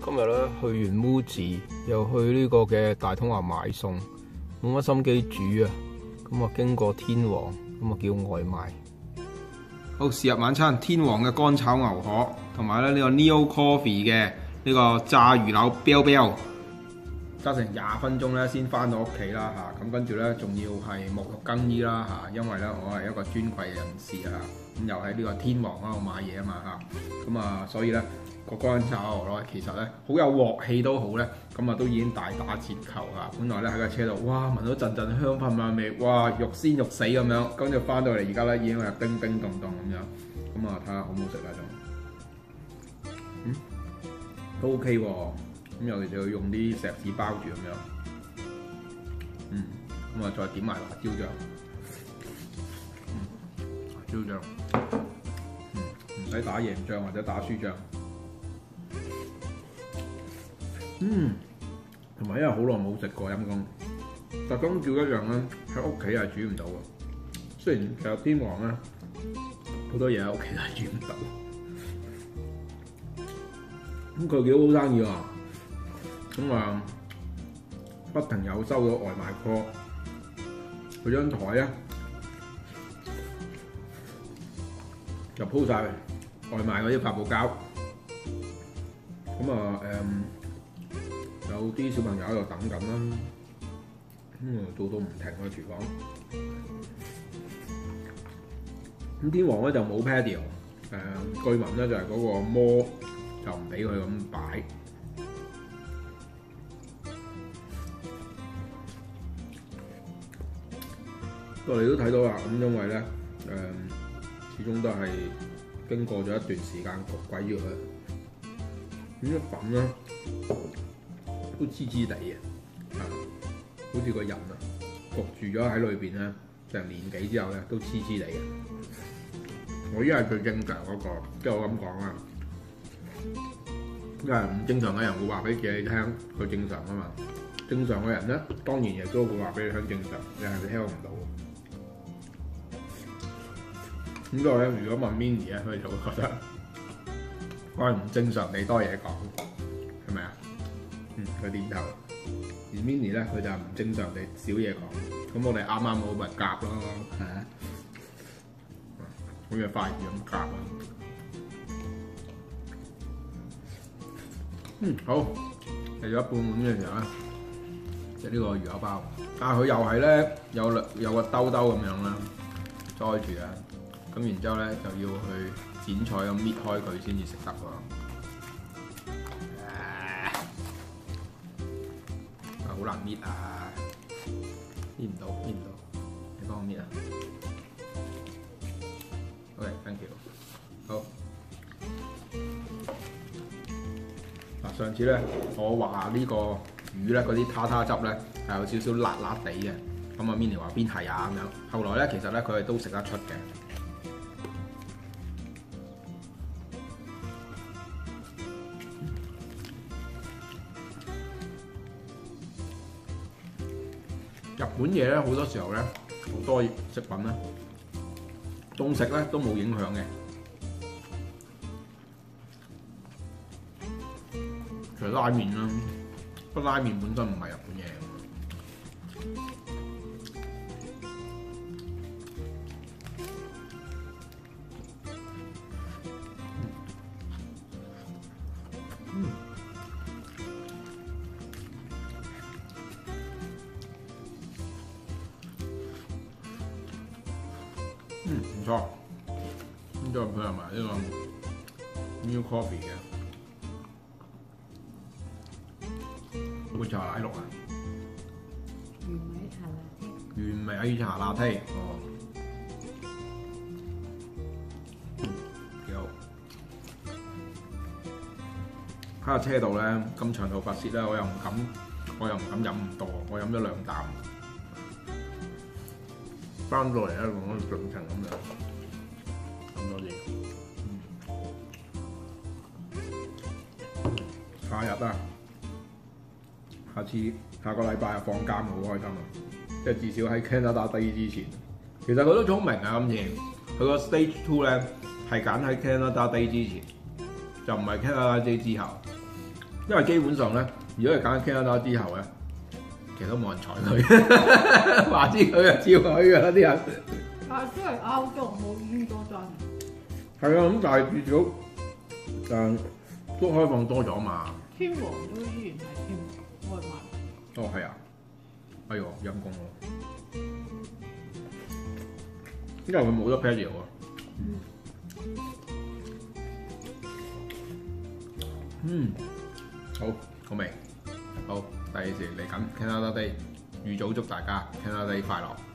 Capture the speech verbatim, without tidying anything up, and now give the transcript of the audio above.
今日咧去完 Muji，又去呢個嘅大統華買餸，冇乜心機煮啊。咁啊，經過天王，咁啊叫外賣。好，是日晚餐，天王嘅乾炒牛河，同埋咧呢個 Neo Coffee 嘅呢個炸魚柳飆飆。揸成廿分鐘咧先翻到屋企啦嚇，咁跟住咧仲要係沐浴更衣啦嚇，因為咧我係一個尊貴人士啊，咁又喺呢個天王嗰度買嘢啊嘛嚇，咁啊所以咧個乾炒牛河其實咧好有鑊氣都好咧，咁啊都已經大打折扣嚇。本來咧喺架車度，哇聞到陣陣香噴噴味，哇肉鮮肉死咁樣，跟住翻到嚟而家咧已經係冰冰凍凍咁樣，咁啊睇下好唔好食啦仲，嗯都 OK 喎。咁尤其就要用啲錫紙包住咁樣，嗯，咁啊再點埋辣椒醬，嗯，辣椒醬，嗯，唔使打鹽醬或者打酥醬，嗯，同埋因為好耐冇食過陰公，特登照一樣咧喺屋企係煮唔到嘅，雖然其實天王咧好多嘢喺屋企係煮唔到，咁佢幾好生意啊！咁啊，不停有收到外賣 call，佢張台咧就鋪晒外賣嗰啲發泡膠，咁啊誒有啲小朋友喺度等緊啦，咁啊做到唔停個廚房。咁天王咧就冇 patio， 誒據聞咧就係嗰個摩就唔俾佢咁擺。我哋都睇到啦，咁因為咧誒、呃，始終都係經過咗一段時間焗鬼咗佢，咁啲粉咧都黐黐地嘅，啊，好似個人啊焗住咗喺裏邊咧，成年幾之後咧都黐黐地嘅。我依家係最正常嗰、那個，即係我咁講啊，因為唔正常嘅人會話俾自己聽佢正常啊嘛，正常嘅人咧當然亦都會話俾你聽正常，你係你聽唔到。咁所以咧，如果問 Minnie 咧，佢就會覺得我係唔正常地多嘢講，係咪啊？嗯，佢點頭。而 Minnie 咧，佢就係唔正常地少嘢講。咁我哋啱啱好咪夾咯，係啊，好似筷子咁夾咯。嗯，好，嚟咗一半碗嘅時候咧，就呢個魚柳包，但係佢又係咧有兩有個兜兜咁樣啦，載住啊。咁然之後咧就要去剪菜咁搣開佢先至食得喎，啊好難搣啊，搣唔到搣唔到，你幫我搣啊 ？OK，thank you。好，嗱上次咧我話呢個魚咧嗰啲塔塔汁咧係有少少辣辣地嘅，咁啊 Minnie 話邊係啊咁樣，後來咧其實咧佢哋都食得出嘅。日本嘢咧好多時候咧，好多食品咧，凍食咧都冇影響嘅。除咗拉麵啦，不過拉麵本身唔係日本嘢。嗯嗯，唔錯，咁再配合埋呢個 Neo Coffee 嘅會茶奶綠啊，原味茶拿鐵，哦，嗯，幾好。喺架車度咧，咁長途跋涉咧，我又唔敢，我又唔敢飲咁多，我飲咗兩啖。翻到嚟咧，講緊盡情咁樣咁多嘢。下日啊，下次下個禮拜啊放假，我好開心啊！即係至少喺 Canada Day 之前，其實佢都聰明啊！今次佢個 Stage Two 咧係揀喺 Canada Day 之前，就唔係 Canada Day 之後。 因為基本上咧，如果係揀 Canada 之後咧，其實都冇人睬佢，話知佢就照佢㗎啦啲人。 但係都係歐洲冇煙多真。 係啊，咁但係至少誒都開放多咗嘛。 天王都依然係天王外賣。 哦，係啊，哎呦陰公喎，因為佢冇得 patio 啊。嗯，好好味，好，第二時嚟緊 Canada Day，預早祝大家 Canada Day 快樂。